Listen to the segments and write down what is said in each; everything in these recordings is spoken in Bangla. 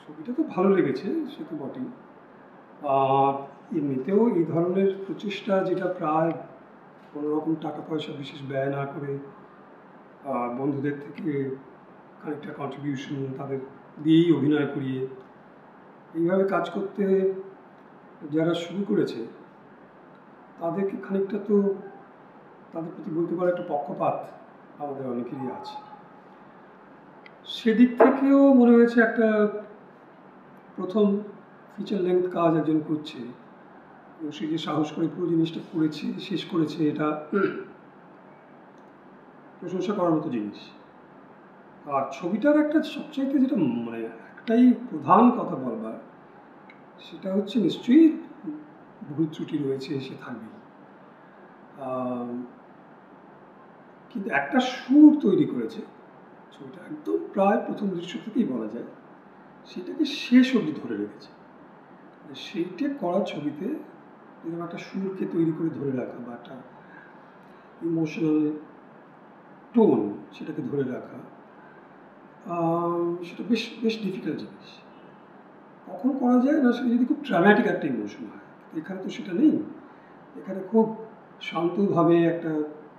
ছবিটা তো ভালো লেগেছে, সে তো বটেই। আর এমনিতেও এই ধরনের প্রচেষ্টা যেটা প্রায় কোনো রকম টাকা পয়সা বিশেষ ব্যয় না করে বন্ধুদের থেকে খানিকটা কন্ট্রিবিউশন তাদের দিয়েই অভিনয় করিয়ে এইভাবে কাজ করতে যারা শুরু করেছে তাদেরকে খানিকটা তো তাদের প্রতি বলতে পারে একটা পক্ষপাত আমাদের অনেকেরই আছে। সেদিক থেকেও মনে হয়েছে একটা প্রথম ফিচার লেন্থ কাজ একজন করছে এবং সে যে সাহস করে পুরো জিনিসটা করেছে, শেষ করেছে, এটা প্রশংসা করার মতো জিনিস। আর ছবিটার একটা সবচাইতে যেটা মানে একটাই প্রধান কথা বলবার, সেটা হচ্ছে নিশ্চয়ই ভুল ত্রুটি রয়েছে, সে থাকবেই, কিন্তু একটা সুর তৈরি করেছে ছবিটা, একদম প্রায় প্রথম দৃশ্য থেকেই বলা যায় সেটাকে শেষ অবধি ধরে রেখেছে। সেইটা করা ছবিতে এরকম একটা সুরকে তৈরি করে ধরে রাখা বা একটা ইমোশনাল টোন সেটাকে ধরে রাখা, সেটা বেশ বেশ ডিফিকাল্ট জিনিস। কখন করা যায় না, সেটা যদি খুব ড্রামাটিক একটা ইমোশন হয়। এখানে তো সেটা নেই, এখানে খুব শান্তভাবে একটা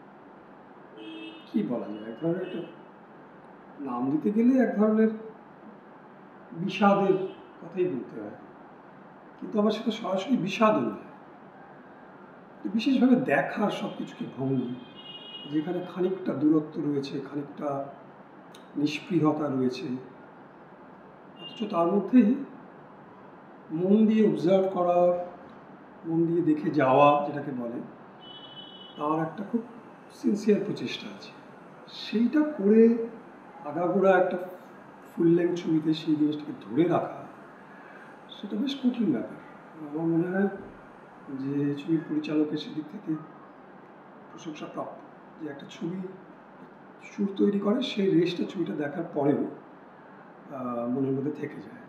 কি বলা যায়, এক ধরনের একটা নাম দিতে গেলে এক ধরনের বিষাদের কথাই বলতে হয়, কিন্তু আবার সেটা সরাসরি বিষাদও নয়, বিশেষভাবে দেখার সব কিছুকে ভঙ্গি, যেখানে খানিকটা দূরত্ব রয়েছে, খানিকটা নিষ্পৃহতা রয়েছে, অথচ তার মধ্যেই মন দিয়ে অবজার্ভ করা, মন দিয়ে দেখে যাওয়া যেটাকে বলে, তার একটা খুব সিনসিয়ার প্রচেষ্টা আছে। সেইটা করে আগাগোড়া একটা ফুল লেন্থ ছবিতে সেই জিনিসটাকে ধরে রাখা, সেটা বেশ কঠিন ব্যাপার। আমার মনে হয় যে ছবির পরিচালকের সেদিক থেকে প্রশংসাপ্রাপ্ত, যে একটা ছবি সুর তৈরি করে, সেই রেশটা ছবিটা দেখার পরেও মনের মধ্যে থেকে যায়।